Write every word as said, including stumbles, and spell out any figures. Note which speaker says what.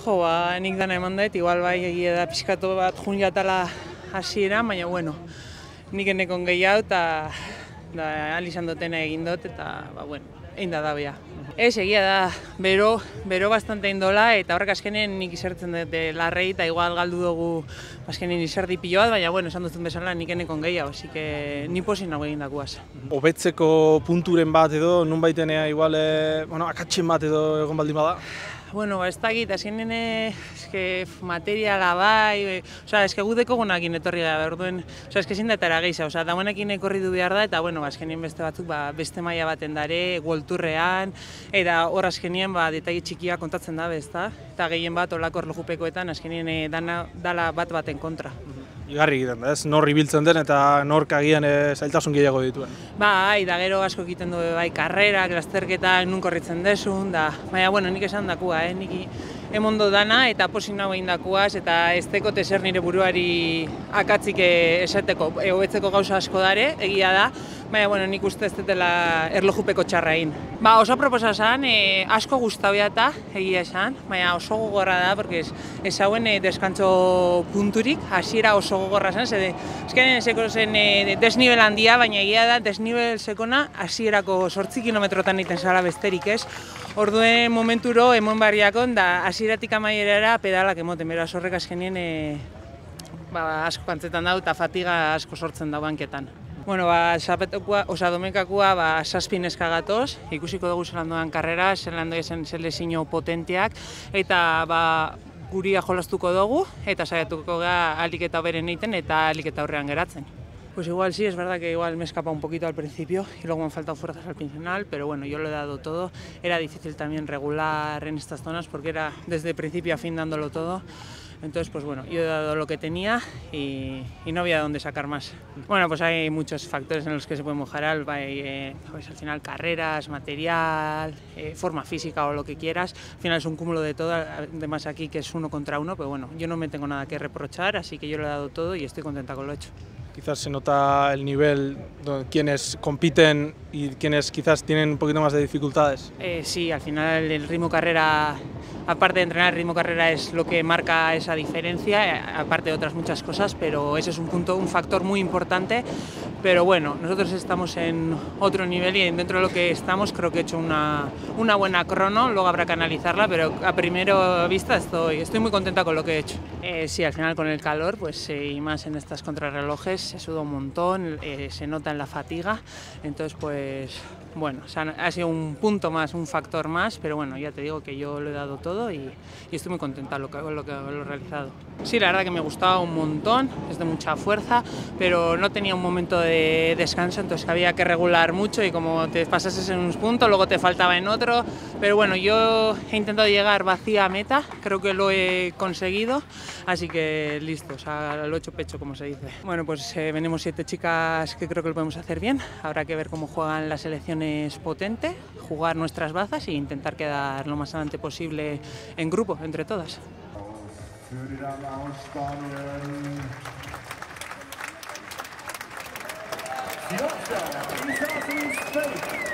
Speaker 1: Jo, ba, nik dana eman dut, igual bai egia da pixkatu bat jun jatala hasiera, baina bueno, nik enekon gehiago eta da, alizan dutena egin dut eta, ba, bueno, egin da da bea. Ez, egia da, bero, bero bastante indola eta horrek azkenen nik izertzen dut larrei eta igual galdu dugu azkenen izerdi pilo bat, baina bueno, esan duzun bezala nik enekon gehiago, así que ni posin nago egin dakuaz.
Speaker 2: Hobetzeko punturen bat edo, nun baitenea igual, eh, bueno, akatsen bat edo egon baldin bada?
Speaker 1: Bueno, ba, ez dakit, azkenen eske materiala bai, osea, eske gudeko gunakin etorri gara, orduen, osea, eske ezin da etara gehiago, osea, dagoenekin ekorri du behar da, eta, bueno, azkenien beste batzuk, ba, beste maila baten dare, golturrean, eta hor azkenien, ba, detaile txikia kontatzen da, ezta? Eta gehien bat, olako erlojupekoetan, azkenien eh, dana, dala bat baten kontra.
Speaker 2: Igarri egiten da, ez? Nor ibiltzen den eta nork agian e, zailtasun gehiago dituen.
Speaker 1: Bai, da gero asko egiten du bai karrerak, lasterketak, nun korritzen desun, da, baina, bueno, nik esan dakua, eh, nik emondo dana eta posik nago egin dakuaz, eta ez tekot ezer nire buruari akatzik esateko, hobetzeko gauza asko dare, egia da, baina, bueno, nik uste ez dutela erlojupeko txarra egin. Ba, oso proposa zen, e, asko guztabia eta egia esan, baina oso gogorra da, porque ez, ez hauen e, deskantzo punturik, hasiera oso gogorra zen, zede, ezkenen ezeko zen e, desnibel handia, baina egia da desnibel sekona hasierako zortzi kilometrotan egiten zara besterik ez. Orduen momenturo emon barriakon da hasieratik amaierara pedalak emoten, beraz horrek azkenien e, ba, asko kantzetan dau eta fatiga asko sortzen da banketan. Bueno, ba, zapetukua, oza, domekakua, ba, zazpi neska gatoz, ikusiko dugu zelan doan karrera, zelan doan selezio potenteak, eta ba, guria jolastuko dugu, eta saiatuko gara alik eta beren egiten eta alik eta aurrean geratzen. Pues igual sí, es verdad que igual me he escapado un poquito al principio y luego me han faltado fuerzas al final, pero bueno, yo lo he dado todo. Era difícil también regular en estas zonas porque era desde principio a fin dándolo todo. Entonces, pues bueno, yo he dado lo que tenía y, y no había dónde sacar más. Bueno, pues hay muchos factores en los que se puede mejorar, eh, pues al final carreras, material, eh, forma física o lo que quieras. Al final es un cúmulo de todo, además aquí que es uno contra uno, pero bueno, yo no me tengo nada que reprochar, así que yo lo he dado todo y estoy contenta con lo hecho.
Speaker 2: Quizás se nota el nivel de quienes compiten y quienes quizás tienen un poquito más de dificultades.
Speaker 1: Eh, sí, al final el ritmo carrera, aparte de entrenar, el ritmo carrera es lo que marca esa diferencia, aparte de otras muchas cosas, pero ese es un punto, un factor muy importante. Pero bueno, nosotros estamos en otro nivel y dentro de lo que estamos creo que he hecho una, una buena crono, luego habrá que analizarla, pero a primera vista estoy, estoy muy contenta con lo que he hecho. Eh, sí, al final con el calor, pues eh, y más en estas contrarrelojes, se suda un montón, eh, se nota en la fatiga, entonces pues bueno, o sea, ha sido un punto más, un factor más, pero bueno, ya te digo que yo lo he dado todo y, y estoy muy contenta con lo, lo que lo he realizado. Sí, la verdad que me gustaba un montón, es de mucha fuerza, pero no tenía un momento de descanso, entonces había que regular mucho y como te pasases en un punto, luego te faltaba en otro, pero bueno, yo he intentado llegar vacía a meta, creo que lo he conseguido, así que listo, o sea, lo he hecho pecho, como se dice. Bueno, pues eh, venimos siete chicas que creo que lo podemos hacer bien, habrá que ver cómo juegan las selecciones potente, jugar nuestras bazas e intentar quedar lo más adelante posible en grupo, entre todas.
Speaker 3: Spartan